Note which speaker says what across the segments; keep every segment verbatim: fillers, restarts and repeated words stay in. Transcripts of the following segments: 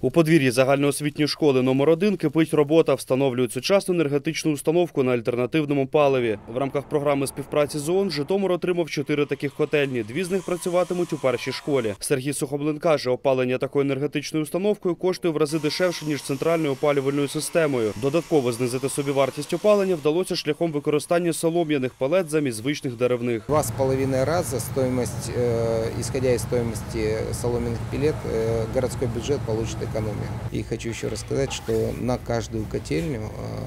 Speaker 1: У подвір'ї загальноосвітньої школи номер один кипить робота, встановлюють сучасну енергетичну установку на альтернативному паливі. В рамках програми співпраці з ООН Житомир отримав чотири таких котельні. Дві з них працюватимуть у першій школі. Сергій Сухомлин каже, опалення такою енергетичною установкою коштує в рази дешевше, ніж центральною опалювальною системою. Додатково знизити собівартість опалення вдалося шляхом використання солом'яних палет замість звичних деревних.
Speaker 2: Два з половиною рази стоимость, исходя из стоимости соломенных пелет, городской бюджет получит экономию. И хочу еще раз сказать, что на каждую котельню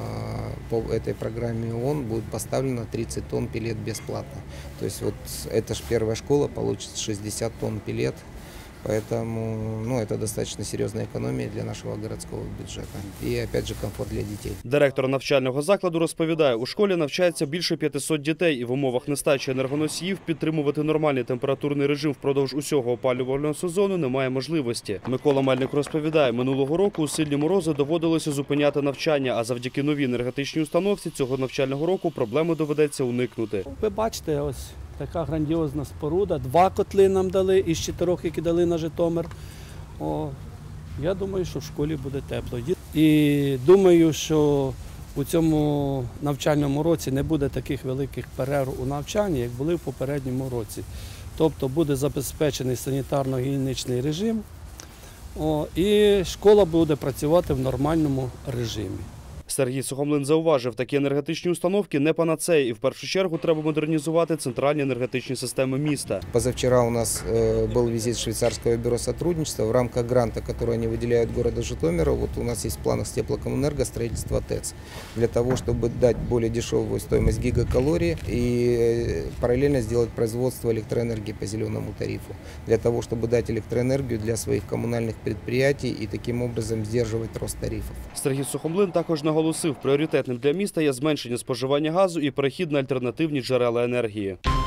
Speaker 2: по этой программе ООН будет поставлено тридцать тонн пелет бесплатно. То есть вот эта же первая школа получит шестьдесят тонн пелет. Поэтому ну, это достаточно серьезная экономия для нашего городского бюджета. И опять же комфорт для детей.
Speaker 1: Директор навчального закладу розповідає, у школі навчається більше п'ятисот дітей і в умовах нестачі енергоносіїв підтримувати нормальний температурний режим впродовж усього опалювального сезону немає можливості. Микола Мельник розповідає, минулого року у сильні морози доводилося зупиняти навчання, а завдяки новій енергетичній установці цього навчального року проблеми доведеться уникнути.
Speaker 3: Ви бачите, ось така грандіозна споруда. Два котли нам дали із чотирьох, які дали на Житомир. О, я думаю, що в школі буде тепло. І думаю, що у цьому навчальному році не буде таких великих перерв у навчанні, як були в попередньому році. Тобто буде забезпечений санітарно-гігієнічний режим, о, і школа буде працювати в нормальному режимі.
Speaker 1: Сергій Сухомлин зауважив, такі енергетичні установки не панацея, і в першу чергу треба модернізувати центральні енергетичні системи міста.
Speaker 2: Позавчера у нас был визит швейцарского бюро сотрудничества. В рамках гранта, который они выделяют городу Житомиру, вот у нас есть в планах с Теплокомэнерго строительство ТЭЦ. Для того, чтобы дать более дешевую стоимость гигакалории и параллельно сделать производство электроэнергии по зеленому тарифу. Для того, чтобы дать электроэнергию для своих коммунальных предприятий и таким образом сдерживать рост тарифов.
Speaker 1: Сергій Сухомлин також наголосив, пріоритетним для міста є зменшення споживання газу і перехід на альтернативні джерела енергії.